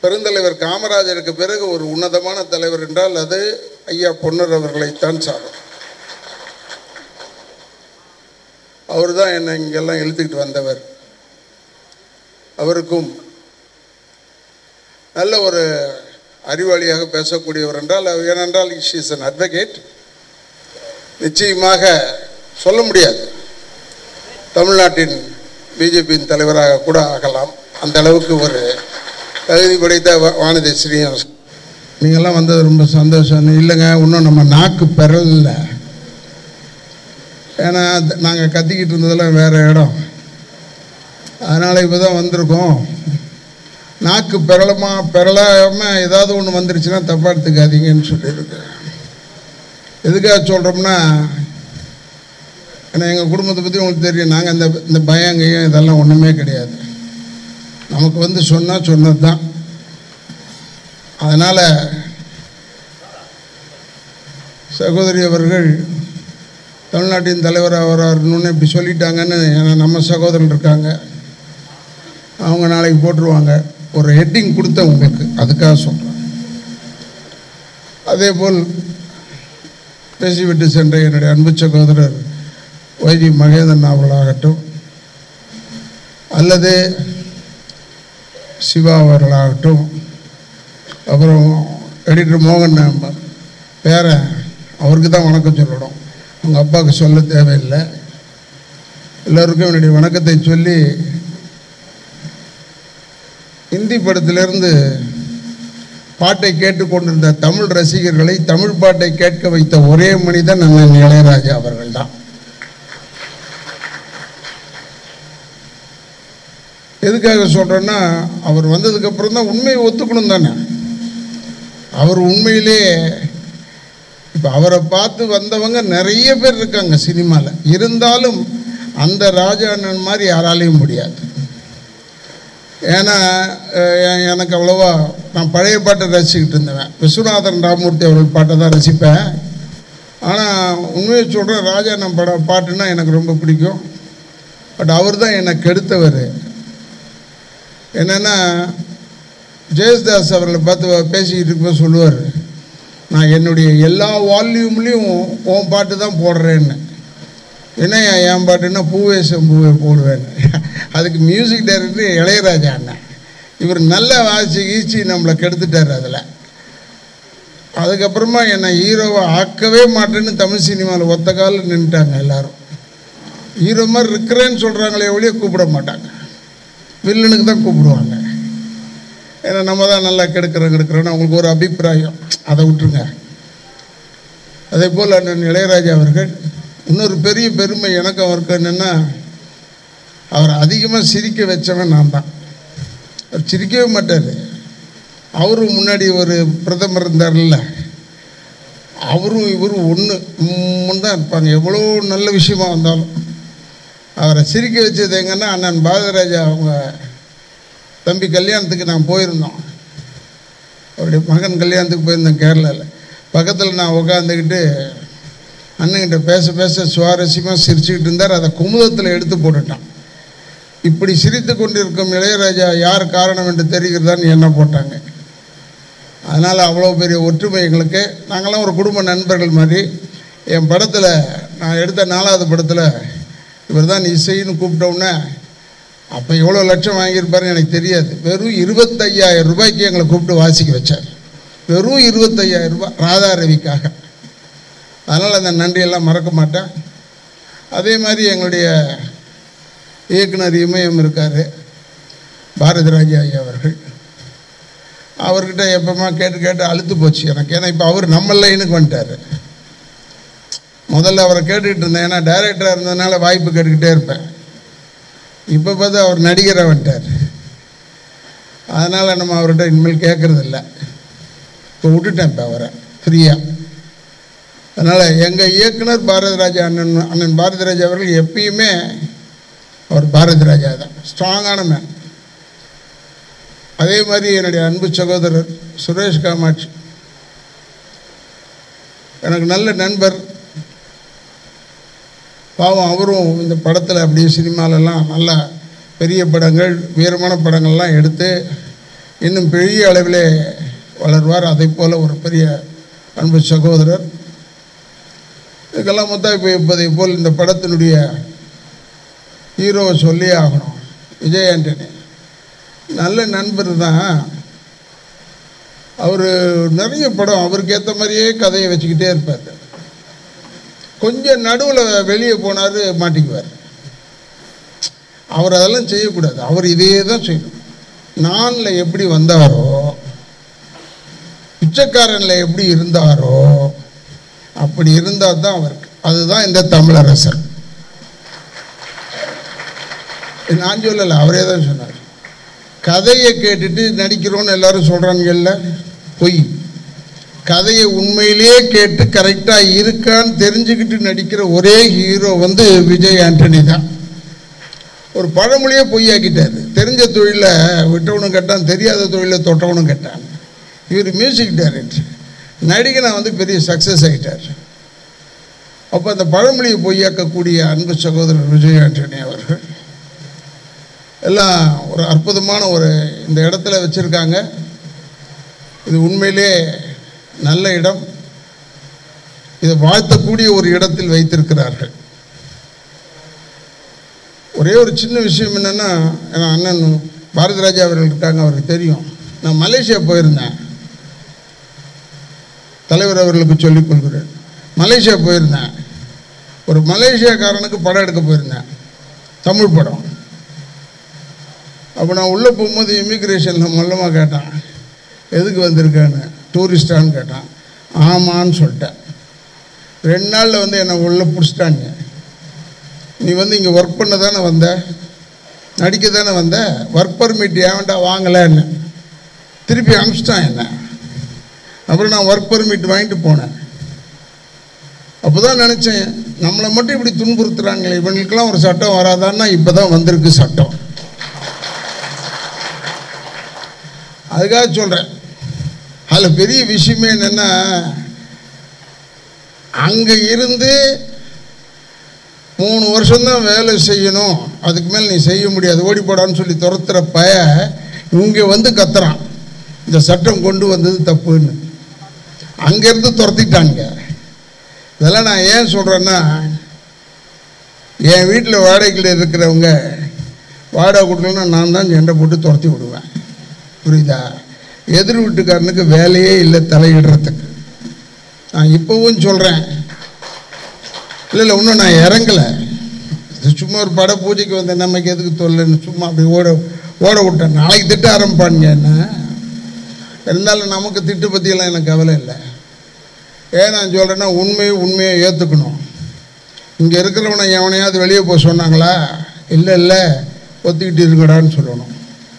பெருந்தலைவர் காமராஜருக்கு பிறகு ஒரு உன்னதமான தலைவர் என்றால் அது ஐயா பொன்னர் அவர்களைத்தான் சாரும். அவர் தான் என்னை இங்கெல்லாம் இழுத்துக்கிட்டு வந்தவர். அவருக்கும் நல்ல ஒரு அறிவாளியாக பேசக்கூடியவர் என்றால் ஏனென்றால் ஷீ இஸ் அன் அட்வொகேட். நிச்சயமாக சொல்ல முடியாது தமிழ்நாட்டின் பிஜேபியின் தலைவராக கூட ஆகலாம். அந்த அளவுக்கு ஒரு தகுதி படைத்த வானதி ஸ்ரீனிவாசன். நீங்கள்லாம் வந்தது ரொம்ப சந்தோஷம். இல்லைங்க, இன்னும் நம்ம நாக்கு பெறல. ஏன்னா நாங்கள் கத்திக்கிட்டு இருந்ததெல்லாம் வேறு இடம், அதனால் இப்போ தான் வந்திருக்கோம். நாக்கு பெறலாமல் ஏதாவது ஒன்று வந்துருச்சுன்னா தப்பாக எடுத்துக்காதீங்கன்னு சொல்லியிருக்கேன். எதுக்காக சொல்கிறோம்னா, ஏன்னா எங்கள் குடும்பத்தை பற்றி உங்களுக்கு தெரியும். நாங்கள் இந்த பயங்கையும் இதெல்லாம் ஒன்றுமே கிடையாது. நமக்கு வந்து சொன்னது தான். அதனால் சகோதரி அவர்கள் தமிழ்நாட்டின் தலைவர் அவராகணுன்னு இப்படி சொல்லிட்டாங்கன்னு, ஏன்னா நம்ம சகோதரன் இருக்காங்க, அவங்க நாளைக்கு போட்டுருவாங்க. ஒரு ஹெட்டிங் கொடுத்தேன் உங்களுக்கு, அதுக்காக சொல்கிறேன். அதே போல் பேசிவிட்டு சென்ற என்னுடைய அன்பு சகோதரர் வைஜி மகேந்திரன் அவர்களாகட்டும், அல்லது சிவா அவர்களாகட்டும், அப்புறம் எடிட்டர் மோகன் பேரன், அவருக்கு தான் வணக்கம் சொல்லணும், அவங்க அப்பாவுக்கு சொல்ல தேவையில்லை. எல்லோருக்கும் என்னுடைய வணக்கத்தை சொல்லி, இந்தி படத்திலிருந்து பாட்டை கேட்டுக்கொண்டிருந்த தமிழ் ரசிகர்களை தமிழ் பாட்டை கேட்க வைத்த ஒரே மனிதன் அண்ணன் இளையராஜா அவர்கள் தான். எதுக்காக சொல்கிறேன்னா, அவர் வந்ததுக்கப்புறம் தான் உண்மையை ஒத்துக்கணும் தானே. அவர் உண்மையிலே இப்போ அவரை பார்த்து வந்தவங்க நிறைய பேர் இருக்காங்க சினிமாவில். இருந்தாலும் அந்த ராஜா அண்ணன் மாதிரி யாராலையும் முடியாது. ஏன்னா எனக்கு அவ்வளோவா, நான் பழைய பாட்டை ரசிச்சுக்கிட்டு இருந்தேன். விஸ்வநாதன் ராமமூர்த்தி அவர்கள் பாட்டை தான் ரசிப்பேன். ஆனால் உண்மையை சொல்கிறேன், ராஜா அண்ணன் பாட்டுன்னா எனக்கு ரொம்ப பிடிக்கும். பட் அவர் தான் என்னை கெடுத்தவர். என்னென்னா, ஜெயசுதாஸ் அவர்களை பார்த்து பேசிக்கிட்டு இருக்கும்போது சொல்லுவார், நான் என்னுடைய எல்லா வால்யூம்லேயும் உன் பாட்டு தான் போடுறேன்னு. என்ன என் பாட்டுன்னா பூவே செம்பூவே போடுவேன்னு. அதுக்கு மியூசிக் டைரக்டர் இளையராஜா அண்ணன். இவர் நல்ல வாசி நம்மளை கெடுத்துட்டார். அதில் அதுக்கப்புறமா என்னை ஹீரோவை ஆக்கவே மாட்டேன்னு தமிழ் சினிமாவில் ஒத்த காலில் நின்றுட்டாங்க எல்லோரும். ஹீரோ மாதிரி இருக்கிறேன்னு சொல்கிறாங்களே ஒழிய கூப்பிட மாட்டாங்க, வில்லனுக்கு தான் கூப்பிடுவாங்க. ஏன்னா நம்ம தான் நல்லா கெடுக்கிறோன்னு அவங்களுக்கு ஒரு அபிப்பிராயம், அதை விட்டுருங்க. அதே போல் அண்ணன் இளையராஜா அவர்கள் இன்னொரு பெரிய பெருமை எனக்கு அவருக்கு என்னென்னா, அவர் அதிகமாக சிரிக்க வச்சவன் நான் தான். அவர் சிரிக்கவே மாட்டார். அவரும் முன்னாடி ஒரு பிரதமர் இருந்தார்ல, அவரும் இவரும் ஒன்று தான் இருப்பாங்க. எவ்வளோ நல்ல விஷயமா வந்தாலும் அவரை சிரிக்க வச்சது எங்கன்னா, அண்ணன் பாரதிராஜா அவங்க தம்பி கல்யாணத்துக்கு நான் போயிருந்தோம். அவருடைய மகன் கல்யாணத்துக்கு போயிருந்தேன் கேரளாவில். பக்கத்தில் நான் உட்காந்துக்கிட்டு அண்ணன்கிட்ட பேச சுவாரஸ்யமாக சிரிச்சுக்கிட்டு இருந்தார். அதை குமுதத்தில் எடுத்து போட்டுட்டான். இப்படி சிரித்து கொண்டிருக்கும் இளையராஜா யார் காரணம் என்று தெரிகிறதான்னு என்ன போட்டாங்க. அதனால் அவ்வளோ பெரிய ஒற்றுமை எங்களுக்கு. நாங்களாம் ஒரு குடும்ப நண்பர்கள் மாதிரி. என் படத்தில் நான் எடுத்த 4வது படத்தில் இவர் தான் இசைன்னு கூப்பிட்டோன்னே, அப்போ எவ்வளோ லட்சம் வாங்கியிருப்பாருன்னு எனக்கு தெரியாது. வெறும் 25,000 ரூபாய்க்கு எங்களை கூப்பிட்டு வாசிக்க வச்சார். வெறும் 25,000 ரூபாய் ராதா ரவிக்காக. அதனால் அந்த நன்றியெல்லாம் மறக்க மாட்டேன். அதே மாதிரி எங்களுடைய இயக்குனர் இமயம் இருக்கார், பாரதிராஜா ஐயா அவர்கள். அவர்கிட்ட எப்போமா கேட்டு அழுத்து போச்சு எனக்கு. ஏன்னா இப்போ அவர் நம்ம லைனுக்கு வந்துட்டார். முதல்ல அவரை கேட்டுக்கிட்டு இருந்தேன், ஏன்னா டைரக்டராக இருந்ததுனால வாய்ப்பு கேட்டுக்கிட்டே இருப்பேன். இப்போ பார்த்தா அவர் நடிகராக வந்துட்டார். அதனால் நம்ம அவர்கிட்ட இனிமேல் கேட்குறதில்ல. இப்போ விட்டுட்டேன் இப்போ அவரை ஃப்ரீயாக. அதனால் எங்கள் இயக்குனர் பாரதிராஜா அண்ணன் பாரதிராஜா அவர்கள் எப்பயுமே அவர் பாரதிராஜா தான், ஸ்ட்ராங்கான மேன். அதே மாதிரி என்னுடைய அன்பு சகோதரர் சுரேஷ் காமாட்சி எனக்கு நல்ல நண்பர். பாவம் அவரும் இந்த படத்தில் அப்படியே சினிமாலெல்லாம் நல்ல பெரிய படங்கள் வீரமான படங்கள்லாம் எடுத்து இன்னும் பெரிய அளவிலே வளர்வார். அதை போல் ஒரு பெரிய அன்பு சகோதரர். இதுக்கெல்லாம் முத்தாய்ப்பு வைப்பதை போல் இந்த படத்தினுடைய ஹீரோவை சொல்லி ஆகணும். விஜய் ஆண்டனி நல்ல நண்பர் தான். அவர் நிறைய படம் அவருக்கு ஏற்ற மாதிரியே கதையை வச்சுக்கிட்டே இருப்பார். கொஞ்சம் நடுவில் வெளியே போனார் மாட்டிக்குவார். அவர் அதெல்லாம் செய்யக்கூடாது. அவர் இதையே தான் செய்யணும். நானில் எப்படி வந்தாரோ, பிச்சைக்காரனில் எப்படி இருந்தாரோ அப்படி இருந்தால் தான் அவருக்கு. அதுதான் இந்த தமிழரசர். நான் சொல்லலை, அவரே தான் சொன்னார். கதையை கேட்டுட்டு நடிக்கிறோன்னு எல்லாரும் சொல்கிறாங்கல்ல, பொய். கதையை உண்மையிலேயே கேட்டு கரெக்டாக இருக்கான்னு தெரிஞ்சுக்கிட்டு நடிக்கிற ஒரே ஹீரோ வந்து விஜய் ஆண்டனி தான். ஒரு பழமொழியே பொய்யாக்கிட்டார். தெரிஞ்ச தொழிலை விட்டவனும் கேட்டான், தெரியாத தொழிலை தொட்டவனும் கேட்டான். இவர் மியூசிக் டைரக்டர், நடிகனை வந்து பெரிய சக்ஸஸ் ஆகிட்டார். அப்போ அந்த பழமொழியை பொய்யாக்கக்கூடிய அன்பு சகோதரர் விஜய் ஆண்டனி அவர்கள் எல்லாம் ஒரு அற்புதமான ஒரு இந்த இடத்துல வச்சுருக்காங்க. இது உண்மையிலே நல்ல இடம். இதை வாழ்த்தக்கூடிய ஒரு இடத்தில் வைத்திருக்கிறார்கள். ஒரே ஒரு சின்ன விஷயம் என்னென்னா, என் அண்ணன் பாரதி ராஜா அவர்கள் இருக்காங்க, அவருக்கு தெரியும். நான் மலேசியா போயிருந்தேன். தலைவர் அவர்களுக்கு சொல்லிக் கொள்கிறேன். மலேசியா போயிருந்தேன். ஒரு மலேசியாக்காரனுக்கு படம் எடுக்க போயிருந்தேன், தமிழ் படம். அப்போ நான் உள்ளே போகும்போது இமிக்ரேஷனில் மொல்லமாக கேட்டான், எதுக்கு வந்திருக்கான்னு, டூரிஸ்டான்னு கேட்டான். ஆமான்னு சொல்லிட்டேன். 2 நாளில் வந்து என்னை உள்ளே பிடிச்சிட்டாங்க. நீ வந்து இங்கே ஒர்க் பண்ண தானே வந்த, நடிக்க தானே வந்த, ஒர்க் பர்மிட் ஏன்டா வாங்கலைன்னு திருப்பி அனுப்பிச்சிட்டான் என்ன. அப்புறம் நான் ஒர்க் பர்மிட் வாங்கிட்டு போனேன். அப்போ தான் நினச்சேன், நம்மளை மட்டும் இப்படி துன்புறுத்துகிறாங்களே, இவங்களுக்கெல்லாம் ஒரு சட்டம் வராதான்னா இப்போ தான் வந்திருக்கு சட்டம். அதுக்காக சொல்கிறேன். அதில் பெரிய விஷயமே என்னென்னா, அங்கே இருந்து 3 வருஷம்தான் வேலை செய்யணும், அதுக்கு மேலே நீ செய்ய முடியாது, ஓடி போடான்னு சொல்லி துரத்துற பய இங்கே வந்து கத்துறான், இந்த சட்டம் கொண்டு வந்தது தப்புன்னு. அங்கேருந்து துரத்திட்டாங்க. இதெல்லாம் நான் ஏன் சொல்கிறேன்னா, என் வீட்டில் வாடகையில் இருக்கிறவங்க வாடகை கொடுக்கலன்னா நான் தான் சண்டை போட்டு துரத்தி விடுவேன். புரியுதா? எதிர் வீட்டுக்காரனுக்கு வேலையே இல்லை தலையிடுறதுக்கு. நான் இப்போவும் சொல்கிறேன், இல்லை இன்னும் நான் இறங்கலை. சும்மா ஒரு பட பூஜைக்கு வந்தேன், நமக்கு எதுக்கு தொல்லைன்னு சும்மா அப்படி ஓட விட்டேன். நாளைக்கு திட்ட ஆரம்பிப்பானுங்க என்ன. இருந்தாலும் நமக்கு திட்டு பற்றியெல்லாம் எனக்கு கவலை இல்லை. ஏன் நான் சொல்கிறேன்னா, உண்மையை ஏற்றுக்கணும். இங்கே இருக்கிறவனை எவனையாவது வெளியே போக சொன்னாங்களா? இல்லை ஒத்துக்கிட்டு இருக்கடான்னு சொல்லணும்.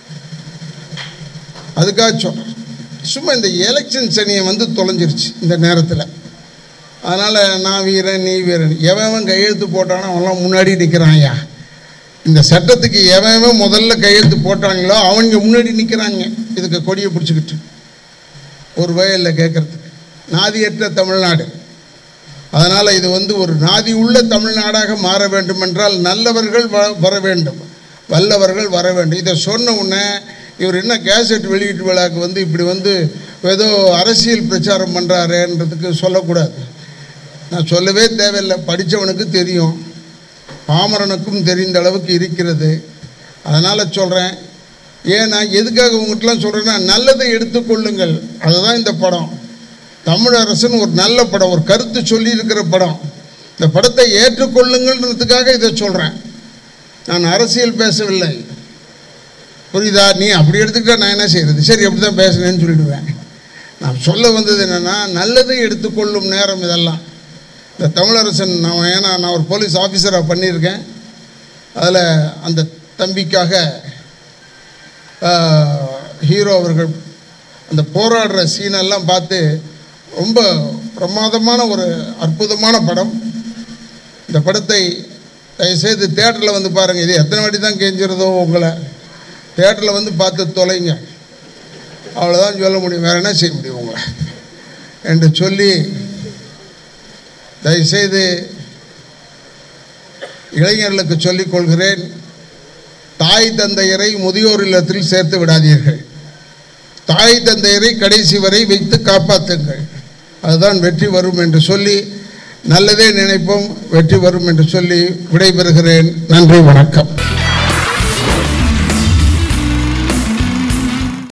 அதுக்காக சொல்கிறேன். சும்மா இந்த எலெக்ஷன் சனியை வந்து தொலைஞ்சிருச்சு இந்த நேரத்தில். அதனால் நான் வீரன் நீ வீரன், எவன் கையெழுத்து போட்டானோ அவன்லாம் முன்னாடி நிற்கிறான். ஐயா, இந்த சட்டத்துக்கு எவன் முதல்ல கையெழுத்து போட்டாங்களோ அவங்க முன்னாடி நிற்கிறாங்க. இதுக்கு கொடியை பிடிச்சிக்கிட்டு ஒரு வயலில் கேட்குறதுக்கு. நாதியற்ற தமிழ்நாடு. அதனால் இது வந்து ஒரு நாதி உள்ள தமிழ்நாடாக மாற வேண்டும் என்றால் நல்லவர்கள் வர வேண்டும், வல்லவர்கள் வர வேண்டும். இதை சொன்ன உடனே இவர் என்ன கேசட் வெளியீட்டு விழாவுக்கு வந்து இப்படி வந்து ஏதோ அரசியல் பிரச்சாரம் பண்ணுறாருன்றதுக்கு சொல்லக்கூடாது. நான் சொல்லவே தேவையில்லை, படித்தவனுக்கு தெரியும், பாமரனுக்கும் தெரிந்த அளவுக்கு இருக்கிறது. அதனால் சொல்கிறேன். ஏன்னா எதுக்காக உங்கள்கிட்டலாம் சொல்கிறேன்னா, நல்லதை எடுத்துக்கொள்ளுங்கள். அதுதான் இந்த படம். தமிழரசன் ஒரு நல்ல படம், ஒரு கருத்து சொல்லியிருக்கிற படம். இந்த படத்தை ஏற்றுக்கொள்ளுங்கள்ன்றதுக்காக இதை சொல்கிறேன். நான் அரசியல் பேசவில்லை, புரியுதா? நீ அப்படி எடுத்துக்கிட்டா நான் என்ன செய்கிறது? சரி, அப்படி தான் பேசுனேன்னு சொல்லிடுவேன். நான் சொல்ல வந்தது என்னென்னா, நல்லதை எடுத்துக்கொள்ளும் நேரம் இதெல்லாம். இந்த தமிழரசன் நான் ஒரு போலீஸ் ஆஃபீஸராக பண்ணியிருக்கேன். அதில் அந்த தம்பிக்காக ஹீரோ அவர்கள் அந்த போராடுற சீனெல்லாம் பார்த்து ரொம்ப பிரமாதமான ஒரு அற்புதமான படம். இந்த படத்தை தயவுசெய்து தேட்டரில் வந்து பாருங்கள். இது எத்தனை வாட்டி தான் கெஞ்சிருதோ உங்களை, தேட்டரில் வந்து பார்த்து தொலைங்க. அவ்வளோதான் சொல்ல முடியும், வேறு என்ன செய்ய முடியும் உங்களை என்று சொல்லி, தயவுசெய்து இளைஞர்களுக்கு சொல்லிக் கொள்கிறேன், தாய் தந்தையரை முதியோர் இல்லத்தில் சேர்த்து விடாதீர்கள். தாய் தந்தையரை கடைசி வரை வைத்து காப்பாற்றுங்கள். அதுதான் வெற்றி வரும் என்று சொல்லி, நல்லதே நினைப்போம், வெற்றி வரும் என்று சொல்லி விடைபெறுகிறேன். நன்றி, வணக்கம்.